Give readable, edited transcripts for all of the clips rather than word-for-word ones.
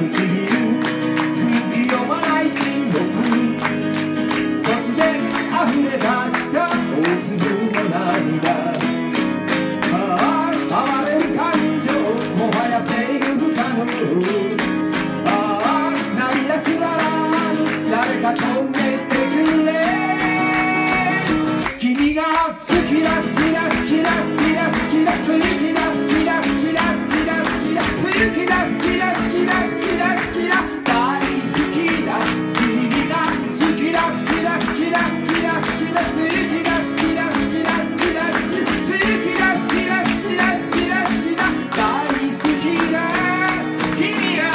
唇空気読まない沈黙突然溢れ出した大粒の涙哀れる感情もはや制御不可能涙すららに誰か止めてくれ君が好きだ好きだ好きだ好きだ好きだ好きだ好きだ好きだ好きだ好きだ好きだ好きだ好きだ好きだ好きだ大好きだ君が好きだ好きだ好きだ好きだ好きだ好きだ好きだ好きだ好きだ好きだ好きだ好きだ好きだ好きだ好きだ好きだ大好きだ君よ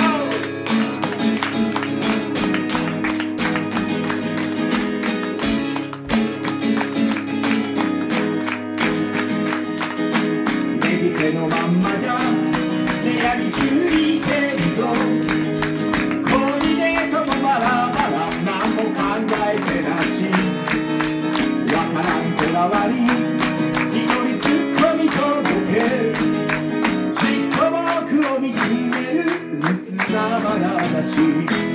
寝癖のまんまじゃ部屋についてるぞコーディネートもバラバラ何も考えてなしわからんこだわり一人ツッコミとボケじっと僕を見つめるうつなまなざし